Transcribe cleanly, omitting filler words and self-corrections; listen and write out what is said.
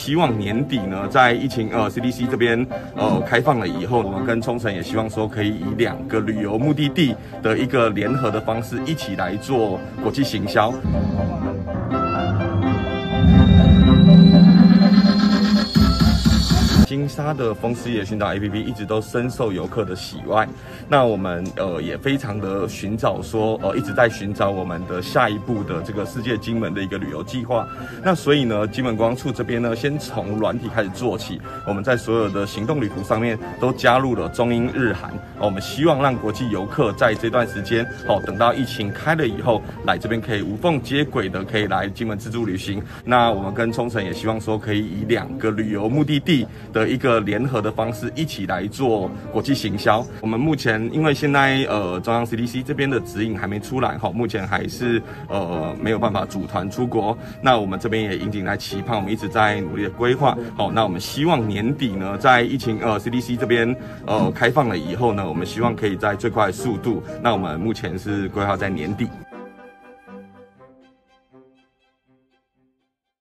希望年底呢，在疫情CDC 这边开放了以后，我们跟冲绳也希望说可以以2个旅游目的地的一个联合的方式，一起来做国际行销。金沙的风狮爷寻找 APP 一直都深受游客的喜爱，那我们也非常的寻找说一直在寻找我们的下一步的这个世界金门的一个旅游计划。那所以呢，金门观光处这边呢，先从软体开始做起，我们在所有的行动旅途上面都加入了中英日韩，我们希望让国际游客在这段时间等到疫情开了以后，来这边可以无缝接轨的可以来金门自助旅行。那我们跟冲绳也希望说可以以2个旅游目的地的一个联合的方式，一起来做国际行销。我们目前因为现在中央 CDC 这边的指引还没出来，目前还是没有办法组团出国。那我们这边也引颈在期盼，我们一直在努力的规划。那我们希望年底呢，在疫情CDC 这边开放了以后呢，我们希望可以在最快的速度。那我们目前是规划在年底。